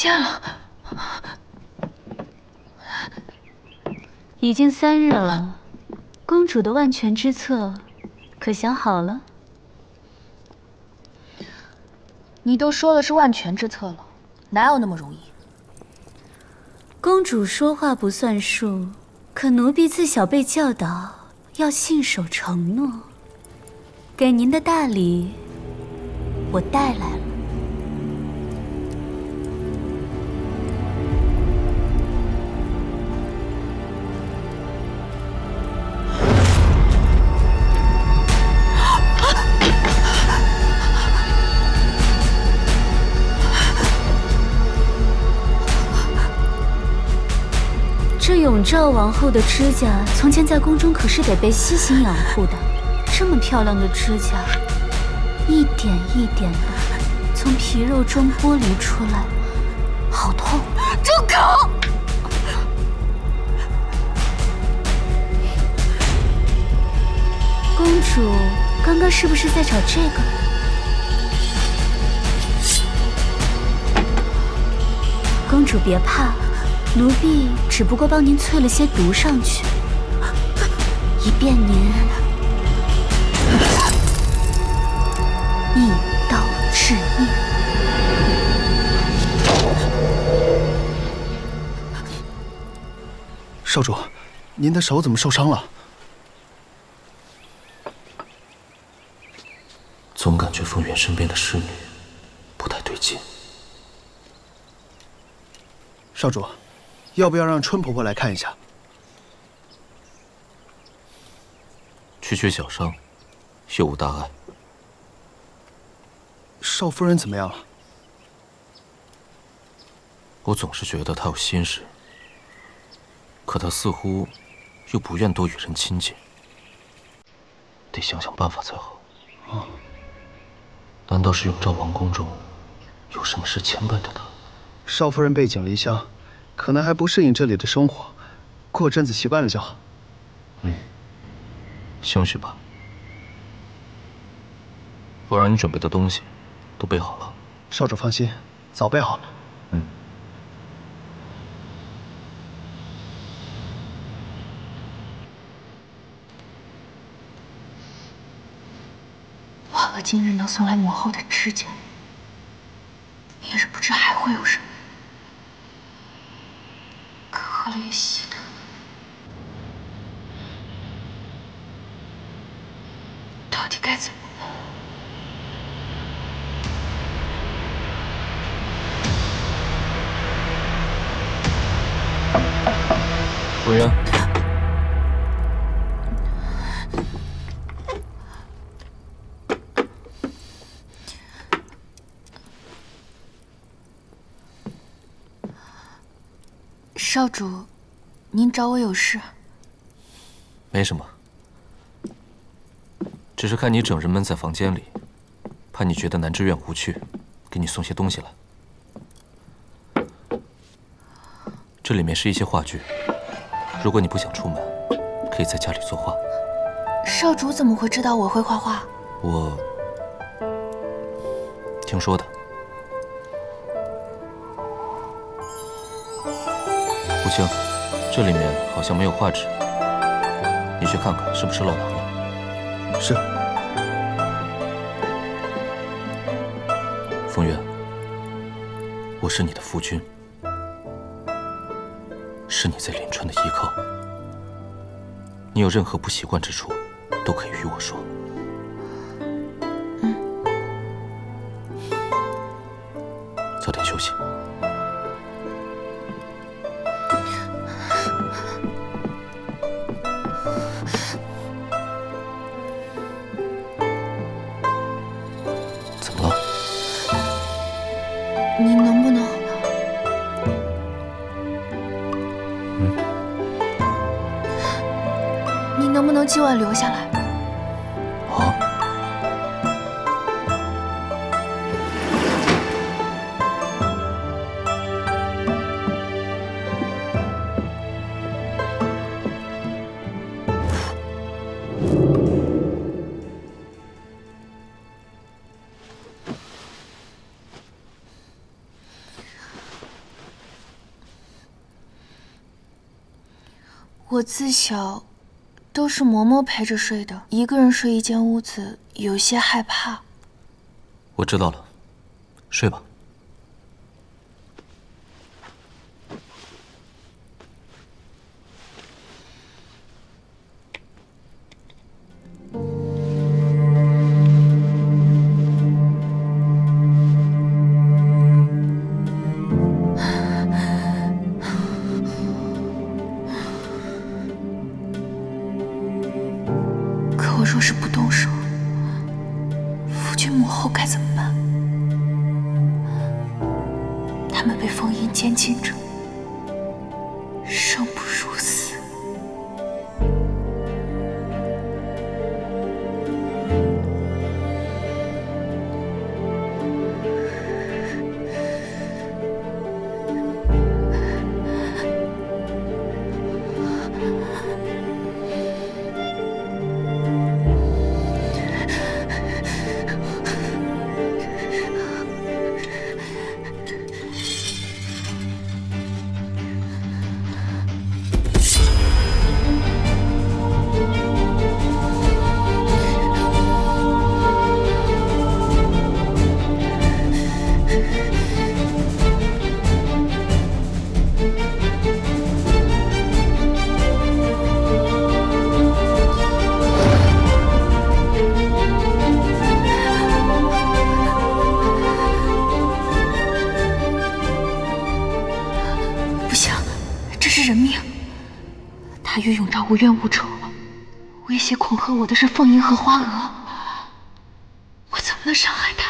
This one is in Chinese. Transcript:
见了。 已经3日了，公主的万全之策，可想好了？ 你都说了是万全之策了，哪有那么容易？ 公主说话不算数，可奴婢自小被教导要信守承诺。给您的大礼，我带来了。这永赵王后的指甲，从前在宫中可是得被悉心养护的。这么漂亮的指甲，一点一点的从皮肉中剥离出来，好痛！ 住口！ 公主刚刚是不是在找这个？公主别怕。奴婢只不过帮您淬了些毒上去，以便您一刀致命。 少主，您的手怎么受伤了？ 总感觉风远身边的侍女不太对劲。 少主，要不要让春婆婆来看一下？ 区区小伤，又无大碍。 少夫人怎么样了？ 我总是觉得她有心事，可她似乎又不愿多与人亲近，得想想办法才好。难道是永昭王宫中有什么事牵绊着她？ 少夫人背井离乡，可能还不适应这里的生活，过阵子习惯了就好。 兴许吧。我让你准备的东西都备好了。 少主放心，早备好了。 万恶今日能送来母后的指甲，明日不知还会有什么。可喝了也稀得。到底该怎么办？ 文渊， 少主，您找我有事？ 没什么，只是看你整日闷在房间里，怕你觉得南之院无趣，给你送些东西来。这里面是一些画具，如果你不想出门，可以在家里作画。 少主怎么会知道我会画画？ 我听说的。不清，这里面好像没有画纸，你去看看是不是漏堂了。 是。 风月，我是你的夫君，是你在临川的依靠。你有任何不习惯之处，都可以与我说。早点休息。怎么了？ 你能不能？你能不能今晚留下来？ 啊？ 我自小都是嬷嬷陪着睡的，一个人睡一间屋子，有些害怕。 我知道了，睡吧。 可我若是不动手，夫君母后该怎么办？他们被封印监禁着，生不如死。人命，他与永昭无冤无仇，威胁恐吓我的是凤英和花娥，我怎么能伤害他？